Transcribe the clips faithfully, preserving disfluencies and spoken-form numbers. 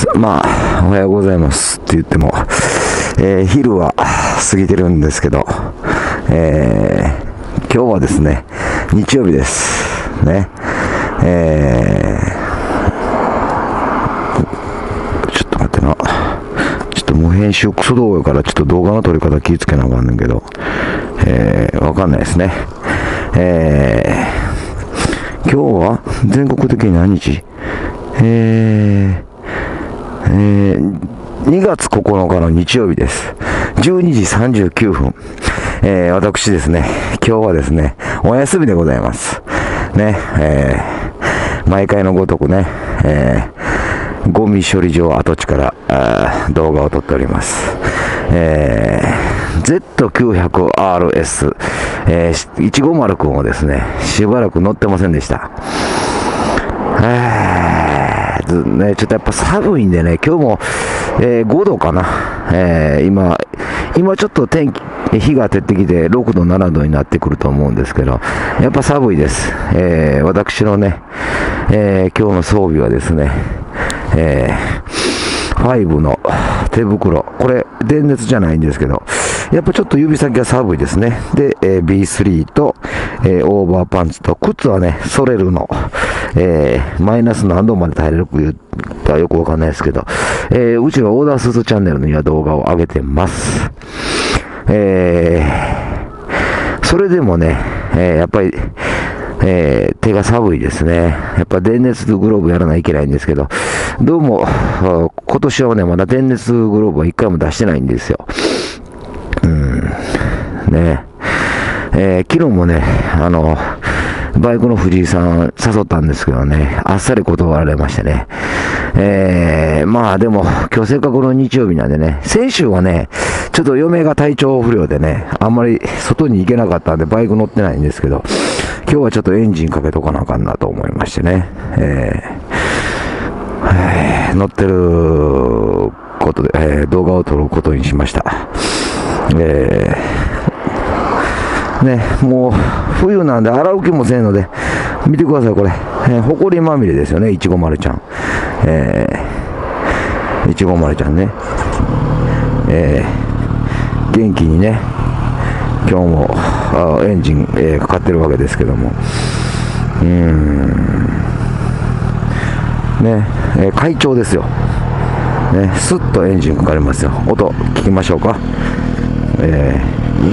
まあ、おはようございますって言っても、えー、昼は過ぎてるんですけど、えー、今日はですね、日曜日です。ね。えー、ちょっと待ってな。ちょっともう編集クソ動画からちょっと動画の撮り方気ぃつけなあかんねんけど、えー、わかんないですね。えー、今日は全国的に何日？えー、えー、にがつここのかの日曜日です。じゅうにじさんじゅうきゅうふん。えー、私ですね、今日はですね、お休みでございます。ね、えー、毎回のごとくね、えー、ゴミ処理場跡地から動画を撮っております。えー、ゼットきゅうひゃくアールエス、えー、いちごまるくんをですね、しばらく乗ってませんでした。えー、ね、ちょっとやっぱ寒いんでね、今日も、えー、ごどかな。えー、今、今ちょっと天気、日が照ってきてろくど、ななどになってくると思うんですけど、やっぱ寒いです。えー、私のね、えー、今日の装備はですね、えー、ファイブの手袋。これ、電熱じゃないんですけど、やっぱちょっと指先が寒いですね。で、えー、ビースリー と、えー、オーバーパンツと、靴はね、ソレルの、えー、マイナス何度まで耐えれるか言ったらよくわかんないですけど、えー、うちのオーダースーツチャンネルには動画を上げてます。えー、それでもね、えー、やっぱり、えー、手が寒いですね。やっぱ電熱グローブやらないといけないんですけど、どうも、今年はね、まだ電熱グローブは一回も出してないんですよ。うん。ね。えー、昨日もね、あの、バイクの藤井さん誘ったんですけどね、あっさり断られましてね。えー、まあでも、今日せっかくの日曜日なんでね、先週はね、ちょっと嫁が体調不良でね、あんまり外に行けなかったんでバイク乗ってないんですけど、今日はちょっとエンジンかけとかなあかんなと思いましてね、えーえー、乗ってることで、えー、動画を撮ることにしました。えー、ね、もう冬なんで洗う気もせんので、見てくださいこれ、えー、ほこりまみれですよね、いちごまるちゃん。えー、いちごまるちゃんね。えー、元気にね、今日もあエンジン、えー、かかってるわけですけども、うーん、ね、えー、快調ですよ。ね、スッとエンジンかかりますよ。音聞きましょうか。え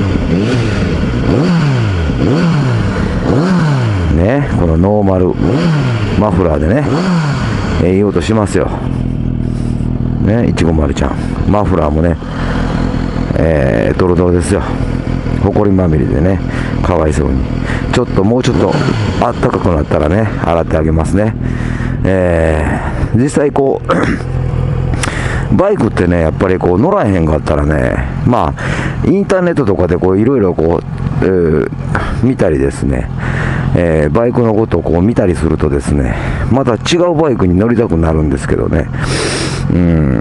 ー、ね、このノーマルマフラーでね、えー、いい音しますよ。ね、いちごまるちゃん。マフラーもね、えー、ドロドロですよ。ほこりまみれでね、かわいそうに。ちょっともうちょっとあったかくなったらね、洗ってあげますね。えー、実際こう、バイクってね、やっぱりこう乗らへんかったらね、まあ、インターネットとかでこういろいろこう、えー、見たりですね、えー、バイクのことをこう見たりするとですね、また違うバイクに乗りたくなるんですけどね。うん。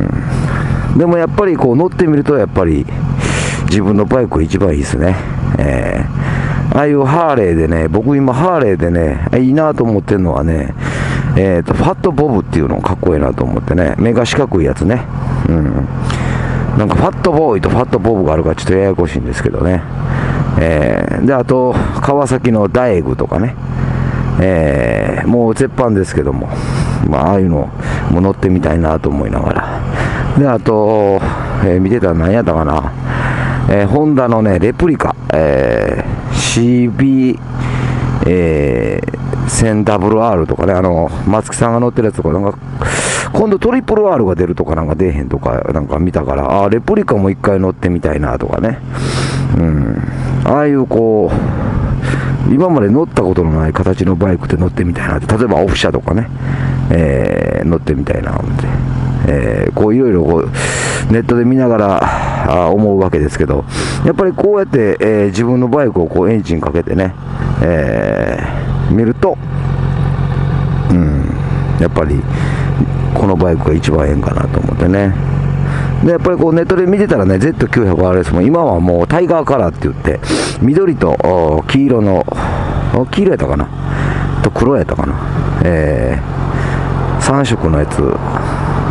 でもやっぱりこう乗ってみるとやっぱり自分のバイクが一番いいですね。えー、ああいうハーレーでね、僕今ハーレーでね、いいなと思ってるのはね、えーと、ファットボブっていうのかっこいいなと思ってね、目が四角いやつね。うん。なんかファットボーイとファットボブがあるからちょっとややこしいんですけどね。えー、で、あと、川崎のダイエグとかね。えー、もう絶版ですけども、まあ、ああいうのも乗ってみたいなと思いながら。で、あと、えー、見てたら何やったかな。えー、ホンダのね、レプリカ、えー、シービー、えー、せんダブルアール とかね、あの、松木さんが乗ってるやつとか、なんか、今度トリプル R が出るとかなんか出えへんとか、なんか見たから、ああ、レプリカも一回乗ってみたいなとかね。うん。ああいうこう、今まで乗ったことのない形のバイクって乗ってみたいなって、例えばオフ車とかね、えー、乗ってみたいなって、えー、こういろいろこうネットで見ながらあ思うわけですけど、やっぱりこうやって、えー、自分のバイクをこうエンジンかけてね、えー、見ると、うん、やっぱりこのバイクが一番ええんかなと思ってね。でやっぱりこうネットで見てたらね、ゼットきゅうひゃくアールエス も今はもうタイガーカラーって言って、緑と黄色の、黄色やったかなと黒やったかな、えー、さん色のやつ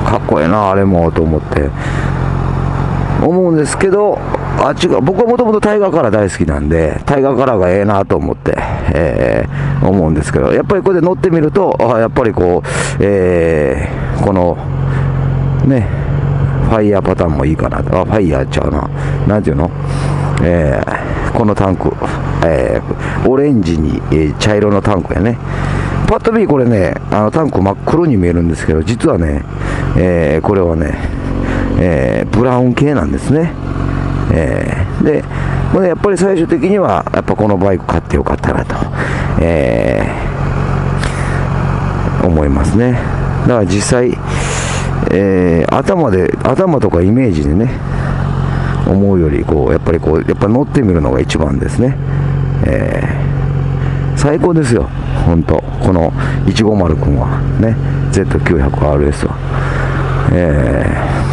かっこええなあれもと思って思うんですけど、あっちが僕はもともとタイガーカラー大好きなんで、タイガーカラーがええなと思って、えー、思うんですけど、やっぱりこれで乗ってみると、あやっぱりこう、えー、このねファイヤーパターンもいいかな、あファイヤーちゃうな、なんていうの、えー、このタンク、えー、オレンジに、えー、茶色のタンクやね。パッと見これね、あのタンク真っ黒に見えるんですけど、実はね、えー、これはね、えー、ブラウン系なんですね。えー、で、これやっぱり最終的にはやっぱこのバイク買ってよかったなと、えー、思いますね。だから実際、えー、頭で頭とかイメージでね思うよりこうやっぱりこうやっぱ乗ってみるのが一番ですね。えー、最高ですよ本当このいちごまる君はね ゼットきゅうひゃくアールエス は。えー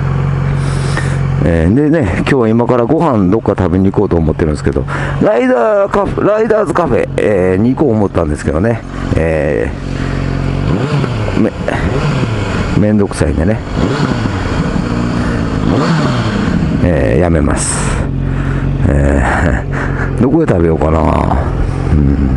えー、でね、今日は今からご飯どっか食べに行こうと思ってるんですけど、ライダーカフェ、ライダーズカフェ、えー、に行こう思ったんですけどね、えー、め、めんどくさいんでね、えー、やめます。えー、どこで食べようかな。うん、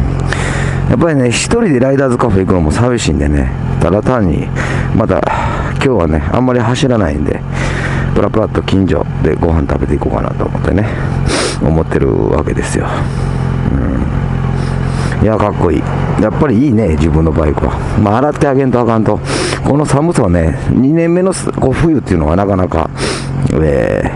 やっぱりね、一人でライダーズカフェ行くのも寂しいんでね、ただ単に、また今日はね、あんまり走らないんで、プラプラっと近所でご飯食べていこうかなと思ってね思ってるわけですよ。うん、いやかっこいい、やっぱりいいね自分のバイクは。まあ洗ってあげんとあかんと、この寒さはねにねんめのこう冬っていうのはなかなか、え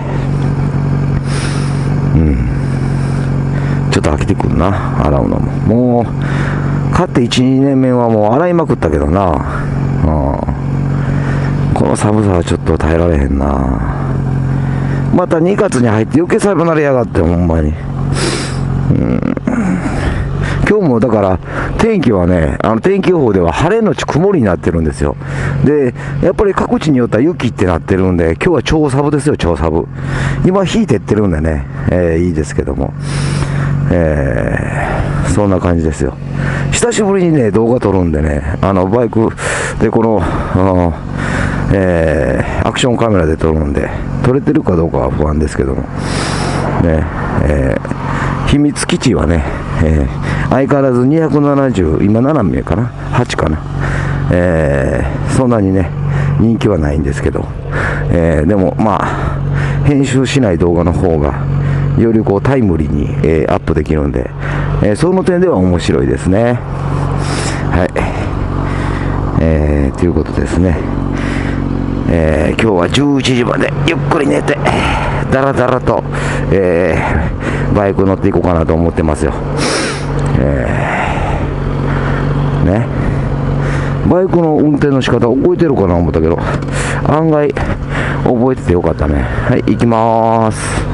ー、うんちょっと飽きてくるな洗うのも。もう買っていちにねんめはもう洗いまくったけどな、うんこの寒さはちょっと耐えられへんな。またにがつに入って余計寒なりやがってほんまに。うん、今日もだから天気はね、あの天気予報では晴れのち曇りになってるんですよ。でやっぱり各地によっては雪ってなってるんで、今日は超サブですよ超サブ。今引いてってるんでね、えー、いいですけども、えー、そんな感じですよ。久しぶりにね動画撮るんでね、あのバイクでこのあのえー、アクションカメラで撮るんで撮れてるかどうかは不安ですけどもね、えー、秘密基地はね、えー、相変わらずにひゃくななじゅう今ななめいかなはちかな、えー、そんなにね人気はないんですけど、えー、でもまあ編集しない動画の方がよりこうタイムリーに、えー、アップできるんで、えー、その点では面白いですね。はい、えー、ということですね。えー、今日はじゅういちじまでゆっくり寝てだらだらと、えー、バイク乗っていこうかなと思ってますよ。えー、ねバイクの運転の仕方覚えてるかな思ったけど案外覚えててよかったね。はい行きまーす。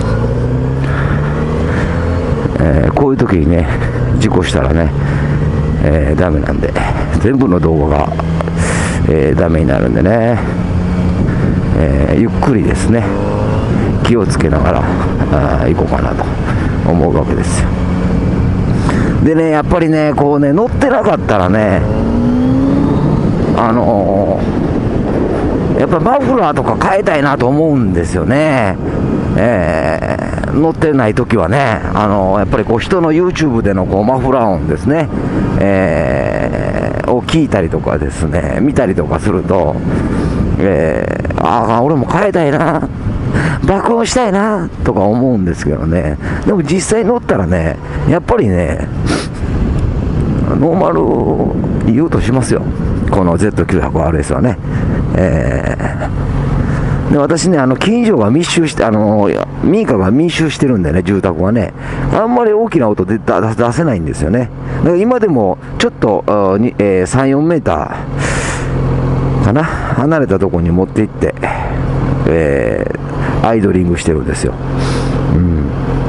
えー、こういう時にね事故したらね、えー、ダメなんで全部の動画が、えー、ダメになるんでね、えー、ゆっくりですね気をつけながらあ行こうかなと思うわけですよ。でねやっぱりねこうね乗ってなかったらねあのー、やっぱマフラーとか変えたいなと思うんですよね。えー、乗ってない時はね、あのー、やっぱりこう人の YouTube でのこうマフラー音ですね、えー、を聞いたりとかですね見たりとかすると、えー、ああ俺も変えたいな爆音したいなとか思うんですけどね。でも実際乗ったらねやっぱりねノーマル言うとしますよこの ゼットきゅうひゃくアールエス はね。えー、で私ねあの近所が密集してあの民家が密集してるんでね住宅はねあんまり大きな音で出せないんですよね。だから今でもちょっと、えー、さん、よんメーターかな離れたところに持って行って、えー、アイドリングしてるんですよ。うん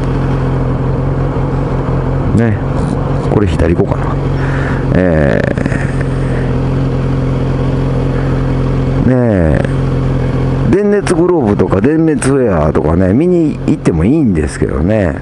ねこれ左行こうかな。えー、ねえ電熱グローブとか電熱ウェアとかね見に行ってもいいんですけどね、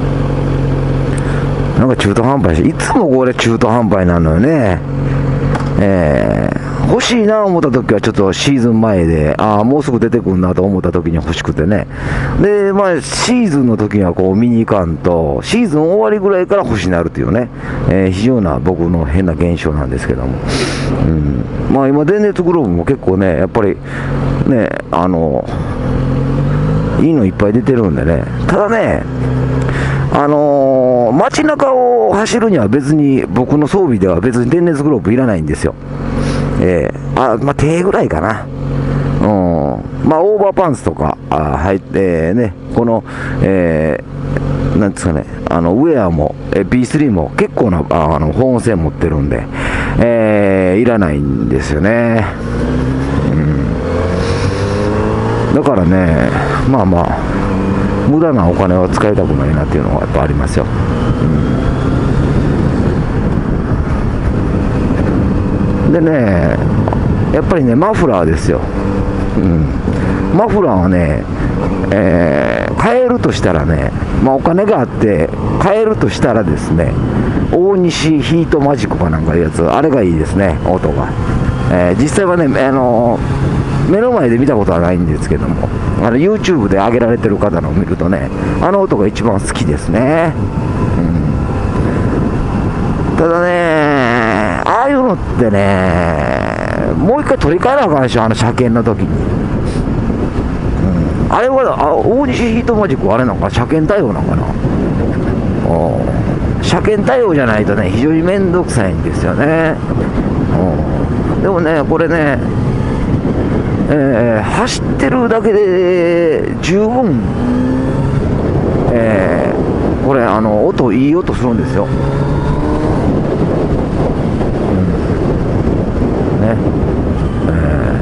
なんか中途半端しいつもこれ中途半端なのよね。 えー、欲しいな思った時はちょっとシーズン前で、ああ、もうすぐ出てくるなと思った時に欲しくてね。で、まあ、シーズンの時にはこう見に行かんと、シーズン終わりぐらいから欲しになるというね、えー、非常な僕の変な現象なんですけども。うん、まあ今、電熱グローブも結構ね、やっぱりね、あの、いいのいっぱい出てるんでね。ただね、あのー、街中を走るには別に、僕の装備では別に電熱グローブいらないんですよ。えー、あ、まあ、手ぐらいかな。うん。まあ、オーバーパンツとか、あ入ってね、この、えー、なんですかね、あの、ウェアも、え ビースリー も結構な、あの、保温性持ってるんで、えー、いらないんですよね。うん。だからね、まあまあ、無駄なお金は使いたくないなっていうのがやっぱありますよ。うん、でね、やっぱりね、マフラーですよ。うん、マフラーはね、えー、買えるとしたらね、まあ、お金があって買えるとしたらですね、大西ヒートマジックかなんかいうやつ、あれがいいですね、音が。えー、実際はね、あのー、目の前で見たことはないんですけども、あの YouTube で上げられてる方のを見るとね、あの音が一番好きですね。うん、ただね、ああいうのってね、もう一回取り替えなあかんでしょ、あの車検の時に。うん、あれはあ大西ヒートマジックはあれなんか車検対応なんかな。車検対応じゃないとね、非常に面倒くさいんですよね。でもね、これね、えー、走ってるだけで十分、えー、これあの音いい音するんですよ。うんね、え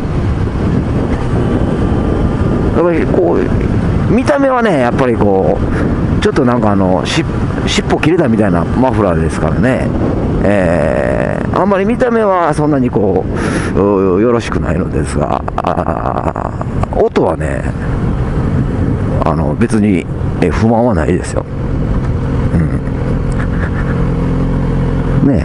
ー、だからこう見た目はね、やっぱりこうちょっとなんかあのし尻尾切れたみたいなマフラーですからね。えー、あんまり見た目はそんなにこうよろしくないのですが、あ音はね、あの別にえ不満はないですよ。うん、ね、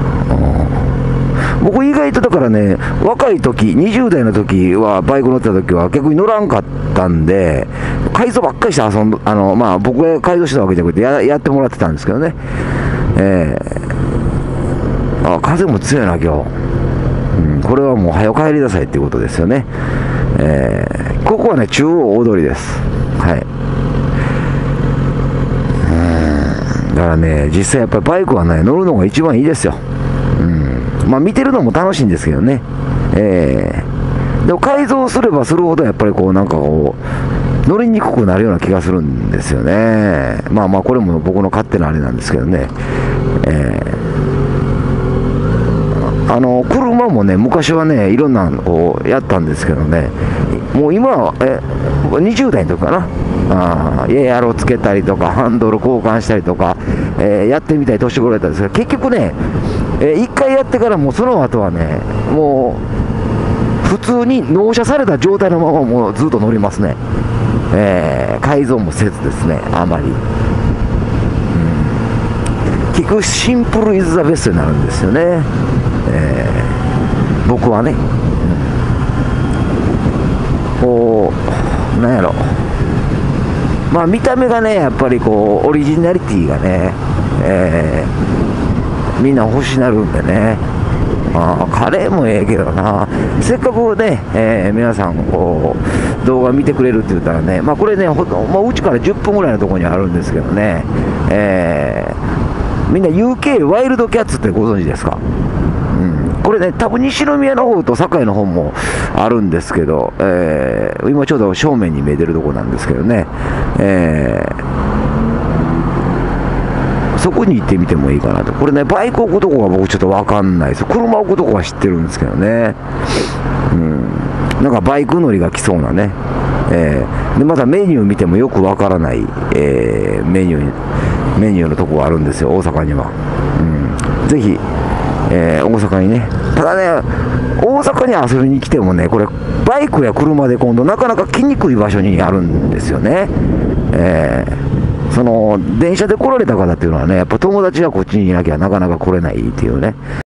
うん、僕意外とだからね、若い時にじゅう代の時はバイク乗ってた時は逆に乗らんかったんで、改造ばっかりして遊んど、あのまあ僕が改造したわけじゃなくて や, やってもらってたんですけどね。えーあ、風も強いな今日、うん、これはもう早く帰りなさいっていうことですよね。えー、ここはね中央大通りです。はい。うん、だからね、実際やっぱりバイクはね乗るのが一番いいですよ。うん、まあ見てるのも楽しいんですけどね。えー、でも改造すればするほどやっぱりこうなんかこう乗りにくくなるような気がするんですよね。まあまあこれも僕の勝手なあれなんですけどね。えーあの車もね、昔はね、いろんなのをやったんですけどね、もう今はえにじゅう代の時かな、あエアロつけたりとか、ハンドル交換したりとか、えー、やってみたい年頃だったんですけど、結局ね、えー、いっかいやってからもうその後はね、もう普通に納車された状態のままもうずっと乗りますね。えー、改造もせずですね、あまり。結局シンプルイズザベストになるんですよね。えー、僕はね、こうなんやろ、まあ見た目がねやっぱりこうオリジナリティがね、えー、みんな欲しなるんでね。あカレーもええけどな、せっかくね、えー、皆さんこう動画見てくれるって言ったらね、まあこれねほと、まあ、うちからじゅっぷんぐらいのところにあるんですけどね、えー、みんな ユーケー ワイルドキャッツってご存知ですか？うん、これね、多分西宮の方と堺の方もあるんですけど、えー、今ちょうど正面に見えてるところなんですけどね、えー、そこに行ってみてもいいかなと。これね、バイク置くとこが僕ちょっと分かんないです。車置くとこは知ってるんですけどね、うん、なんかバイク乗りが来そうなね、えー、でまたメニュー見てもよく分からない、えー、メニューメニューのとこがあるんですよ、大阪には。うん、ぜひえー、大阪にね、ただね、大阪に遊びに来てもね、これ、バイクや車で今度、なかなか来にくい場所にあるんですよね。えー、その電車で来られた方っていうのはね、やっぱ友達がこっちにいなきゃなかなか来れないっていうね。